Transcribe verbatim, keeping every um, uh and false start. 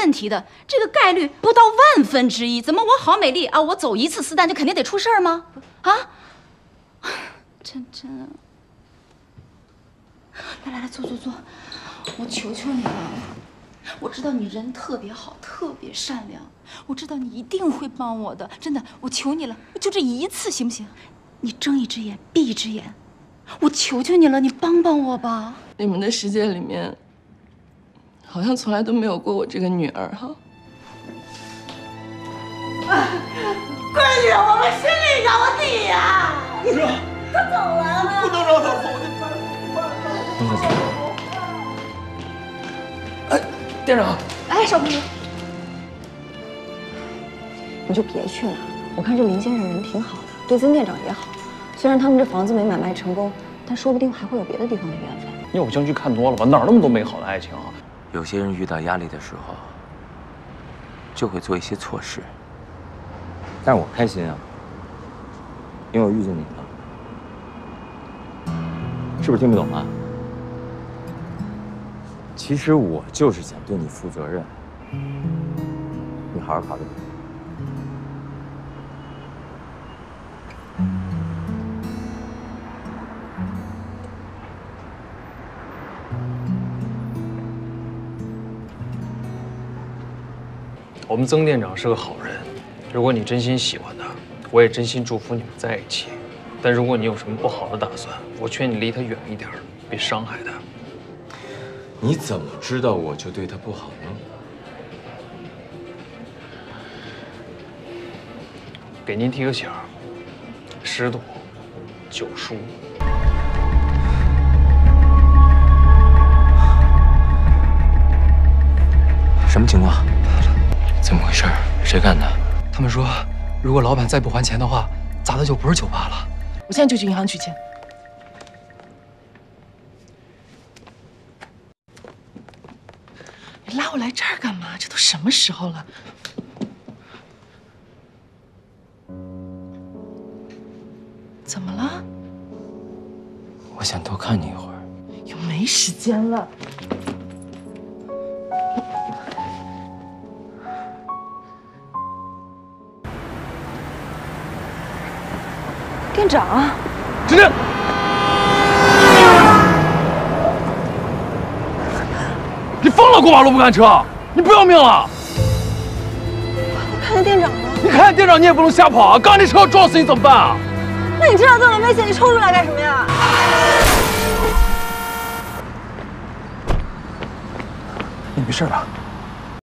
问题的，这个概率不到万分之一。怎么我好美丽啊，我走一次私单就肯定得出事儿吗？啊？真真，来来来，坐坐坐，我求求你了。我知道你人特别好，特别善良，我知道你一定会帮我的，真的，我求你了，就这一次行不行？你睁一只眼闭一只眼，我求求你了，你帮帮我吧。 你们的世界里面，好像从来都没有过我这个女儿哈。 闺女，我们心里有你呀！ 不是， 他走了， 不能让他走，你东哥姐。 店长， 哎，少朋友，你就别去了。我看这林先生人挺好的，对曾店长也好。虽然他们这房子没买卖成功，但说不定还会有别的地方的缘分。 你偶像剧看多了吧？哪儿那么多美好的爱情啊？ 有些人遇到压力的时候，就会做一些错事。 但是我开心啊，因为我遇见你了。是不是听不懂啊？ 其实我就是想对你负责任，你好好考虑。 我们曾店长是个好人，如果你真心喜欢他，我也真心祝福你们在一起。但如果你有什么不好的打算，我劝你离他远一点，别伤害他。 你怎么知道我就对他不好呢？ 给您提个醒儿：十赌九输。 什么情况？怎么回事？谁干的？ 他们说，如果老板再不还钱的话，砸的就不是酒吧了。 我现在就去银行取钱。 你拉我来这儿干嘛？这都什么时候了？怎么了？ 我想多看你一会儿。 又没时间了。 店长， 停停！ 你疯了，过马路不看车，你不要命了？ 我看见店长了。 你看见店长你也不能瞎跑啊！刚那车要撞死你怎么办啊？ 那你知道这么危险，你抽出来干什么呀？ 你没事吧？